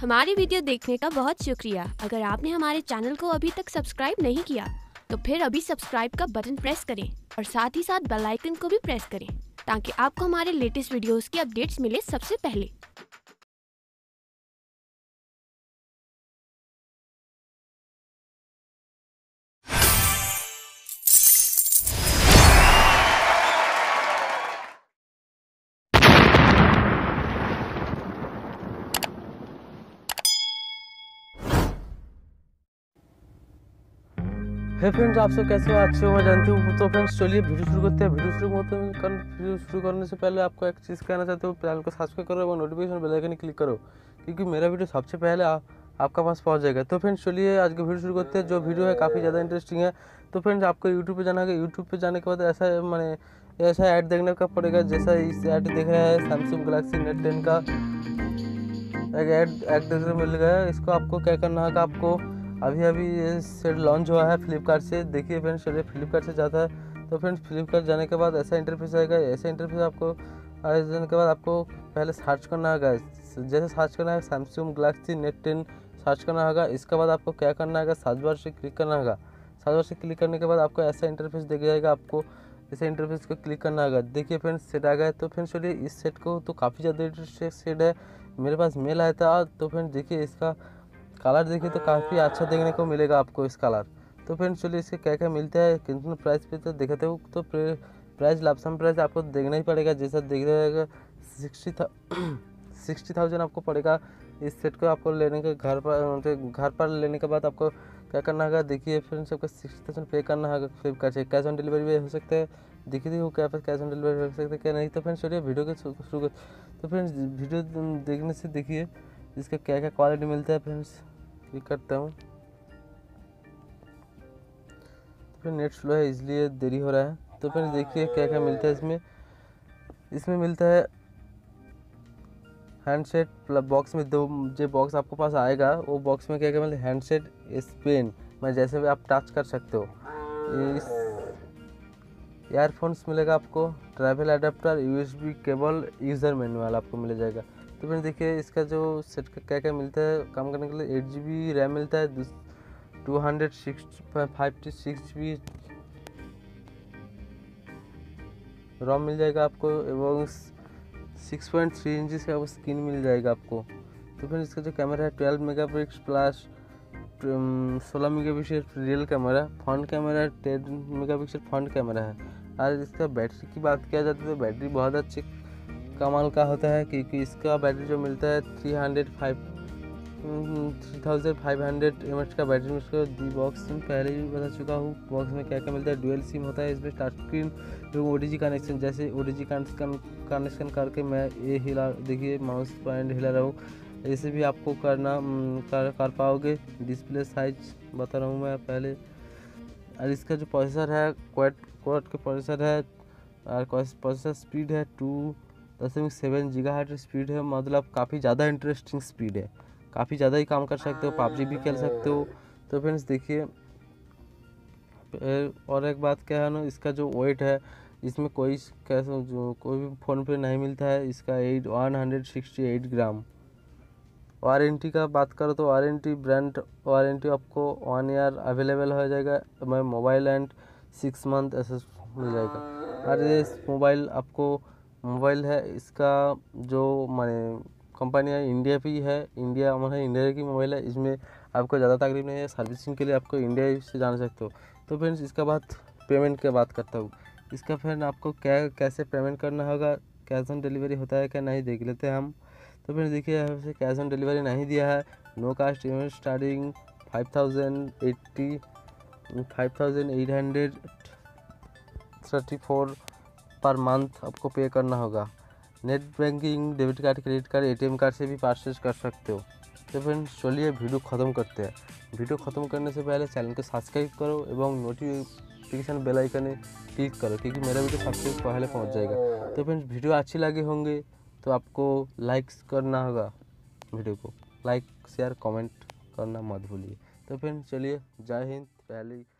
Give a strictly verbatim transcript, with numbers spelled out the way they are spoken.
हमारी वीडियो देखने का बहुत शुक्रिया। अगर आपने हमारे चैनल को अभी तक सब्सक्राइब नहीं किया तो फिर अभी सब्सक्राइब का बटन प्रेस करें और साथ ही साथ बेल आइकन को भी प्रेस करें ताकि आपको हमारे लेटेस्ट वीडियोस की अपडेट्स मिले सबसे पहले। हे फ्रेंड्स, आप सब कैसे हो? अच्छे हो, मैं जानती हूँ। तो फ्रेंड्स चलिए वीडियो शुरू करते हैं। वीडियो शुरू करते हैं कर, वीडियो शुरू करने से पहले आपको एक चीज़ कहना चाहते हो, चैनल को सब्सक्राइब करो और नोटिफिकेशन बेल आइकन क्लिक करो, क्योंकि मेरा वीडियो सबसे पहले आ, आपका पास पहुँच जाएगा। तो फ्रेंड्स चलिए आज का वीडियो शुरू करते हैं। जो वीडियो है काफ़ी ज़्यादा इंटरेस्टिंग है। तो फ्रेंड्स आपको यूट्यूब पर जाना है। यूट्यूब पर जाने के बाद ऐसा मैंने ऐसा ऐड देखने का पड़ेगा, जैसा इस ऐड देख रहा है सैमसंग गैलेक्सी नेट टेन का एक ऐड ऐड देखने मिल गया। इसको आपको क्या करना है, आपको अभी अभी ये सेट लॉन्च हुआ है फ्लिपकार्ट से। देखिए फ्रेंड्स, चलिए फ्लिपकार्ट से जाता है। तो फ्रेंड्स फ्लिपकार्ट जाने के बाद ऐसा इंटरफेस आएगा। ऐसा इंटरफेस आपको आने जाने के बाद आपको पहले सर्च करना होगा। जैसे सर्च करना है Samsung Galaxy note ten search करना होगा। इसके बाद आपको क्या करना है, सर्च बार से क्लिक करना होगा। सर्च बार से क्लिक करने के बाद आपको ऐसा इंटरफेस दिख जाएगा। आपको ऐसे इंटरफेस को क्लिक करना होगा। देखिए फ्रेंड्स सेट आ गया। तो फ्रेंड्स चलिए इस सेट को तो काफ़ी ज़्यादा इंटरेस्टिंग सेट है, मेरे पास मेल आया था। तो फ्रेंड्स देखिए इसका कलर देखिए तो काफ़ी अच्छा देखने को मिलेगा आपको इस कलर। तो फ्रेंड्स चलिए इसके क्या क्या मिलता है, कितना प्राइस पे तो दिखाते हो। तो प्राइस लमसम प्राइस आपको देखना ही पड़ेगा। जैसा देख रहेगा सिक्सटी था सिक्सटी थाउजेंड आपको पड़ेगा इस सेट को। आपको लेने के घर पर घर पर लेने के बाद आपको क्या करना होगा, देखिए फ्रेंड्स आपको सिक्सटी थाउजेंड पे करना होगा फ्लिपकार्ट से। कैश ऑन डिलीवरी भी हो सकता है, देखिए देखो क्या कैश ऑन डिलीवरी हो सकता है क्या नहीं। तो फ्रेंड्स चलिए वीडियो के शुरू कर। तो फ्रेंड्स वीडियो देखने से देखिए इसका क्या क्या क्वालिटी मिलता है। फ्रेंड्स क्लिक करता हूँ तो फिर नेट स्लो है इसलिए देरी हो रहा है। तो फिर देखिए क्या क्या मिलता है इसमें। इसमें मिलता है हैंडसेट बॉक्स में दो जो बॉक्स आपको पास आएगा वो बॉक्स में क्या क्या मिलता है, हैंडसेट स्पेन मैं जैसे भी आप टच कर सकते हो। इस ईयरफोन्स मिलेगा आपको, travel adapter, USB cable, user manual आपको मिल जाएगा। तो फिर देखिए इसका जो सेट का क्या क्या मिलता है काम करने के लिए। एट जी बी रैम मिलता है, two hundred six five six G B ROM मिल जाएगा आपको, एवं सिक्स पॉइंट थ्री इंच का स्क्रीन मिल जाएगा आपको। तो फिर इसका जो कैमरा है ट्वेल्व मेगा पिक्सल प्लस सोलह mega pixel real camera, front camera ten mega pixel front camera है। और इसका बैटरी की बात किया जाती है तो बैटरी बहुत अच्छी कमाल का होता है, क्योंकि इसका बैटरी जो मिलता है three hundred five three thousand five hundred M H का बैटरी में। उसका दी बॉक्स में पहले भी बता चुका हूँ बॉक्स में क्या क्या मिलता है। डुअल सिम होता है इसमें, टच स्क्रीन एवं ओ डी जी कनेक्शन। जैसे ओ डी जी कनेक्शन करके मैं ये हिला देखिए माउस पॉइंट हिला रहा हूँ, ऐसे भी आपको करना कर, कर पाओगे। डिस्प्ले साइज बता रहा हूँ मैं पहले। और इसका जो प्रोसेसर है क्वाड क्वाड का प्रोसेसर है, और प्रोसेसर स्पीड है टू दशमलव सेवन जीगा हर्ट्ज स्पीड है। मतलब काफ़ी ज़्यादा इंटरेस्टिंग स्पीड है, काफ़ी ज़्यादा ही काम कर सकते हो, पबजी भी खेल सकते हो। तो फ्रेंड्स देखिए और एक बात क्या है ना, इसका जो वेट है इसमें कोई कैसे जो कोई भी फ़ोन पे नहीं मिलता है। इसका eight one hundred sixty eight gram. Warranty का बात करो तो वारंटी ब्रांड वारंटी आपको वन ईयर अवेलेबल हो जाएगा। मैं मोबाइल एंड सिक्स मंथ ऐसे मिल जाएगा। और ये मोबाइल आपको मोबाइल है इसका जो मैंने कंपनी है इंडिया भी है, इंडिया हमारे इंडिया की मोबाइल है। इसमें आपको ज़्यादा तकलीफ नहीं है, सर्विसिंग के लिए आपको इंडिया से जान सकते हो। तो फ्रेंड्स इसका बाद पेमेंट की बात करता हूँ। इसका फ्रेंड आपको क्या कैसे पेमेंट करना होगा, कैश ऑन डिलीवरी होता है क्या नहीं देख लेते हैं हम। तो फिर देखिए वैसे कैश ऑन डिलीवरी नहीं दिया है। No cost event starting five thousand eighty five thousand eight hundred thirty four per month आपको पे करना होगा। Net banking, debit card, credit card, ATM card से भी परचेज कर सकते हो। तो फ्रेंड्स चलिए वीडियो ख़त्म करते हैं। वीडियो ख़त्म करने से पहले चैनल को सब्सक्राइब करो एवं नोटिफिकेशन बेल आइकन क्लिक करो, क्योंकि मेरा वीडियो सबसे पहले पहुंच जाएगा। तो फ्रेंड्स वीडियो अच्छी लगे होंगे तो आपको लाइक्स करना होगा, वीडियो को लाइक शेयर कमेंट करना मत भूलिए। तो फ्रेंड्स चलिए जय हिंद। पहले